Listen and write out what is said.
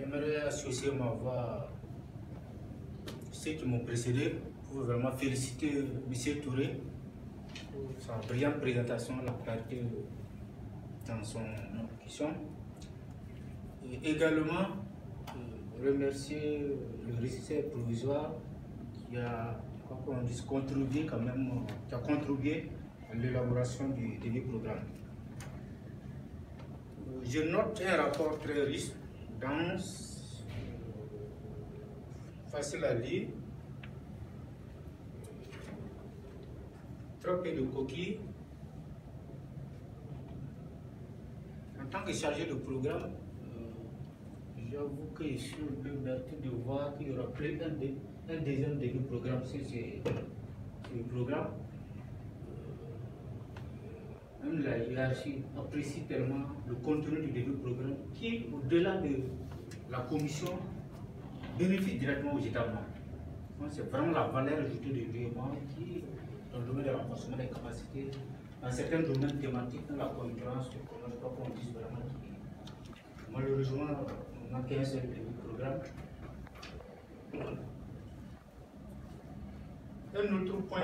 J'aimerais associer ma voix à ceux qui m'ont précédé pour vraiment féliciter M. Touré pour sa brillante présentation, la clarté dans son allocution. Et également remercier le régisseur provisoire qui a contribué quand même, qui a contribué à l'élaboration du programme. Je note un rapport très riche, dense, facile à lire, trop peu de coquilles. En tant que chargé de programme, j'avoue que je suis un peu berté de voir qu'il y aura plus un deuxième début programme sur ce programme. Même la hiérarchie apprécie tellement le contenu du début programme qui, au-delà de la commission, bénéficie directement aux États membres. C'est vraiment la valeur ajoutée de l'UEMA qui, dans le domaine du renforcement des capacités, dans certains domaines thématiques, dans la concurrence, je ne crois qu'on dise vraiment que malheureusement, on n'a qu'un seul début programme. Un autre point